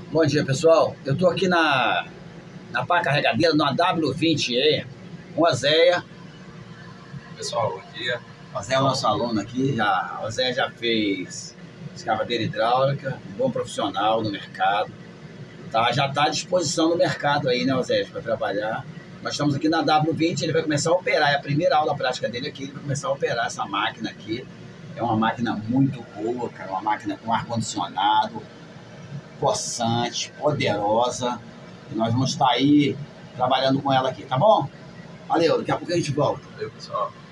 Bom dia, pessoal. Eu estou aqui na pá carregadeira, na W20E, com o Ozéia. Pessoal, bom dia. O Ozéia é o nosso aluno aqui. O Ozéia já fez escavadeira hidráulica, um bom profissional no mercado. Já está à disposição no mercado aí, né, Ozéia, para trabalhar. Nós estamos aqui na W20, ele vai começar a operar. É a primeira aula prática dele aqui, ele vai começar a operar essa máquina aqui. É uma máquina muito boa, cara, uma máquina com ar-condicionado, possante, poderosa. E nós vamos estar aí trabalhando com ela aqui, tá bom? Valeu, daqui a pouco a gente volta. Valeu, pessoal.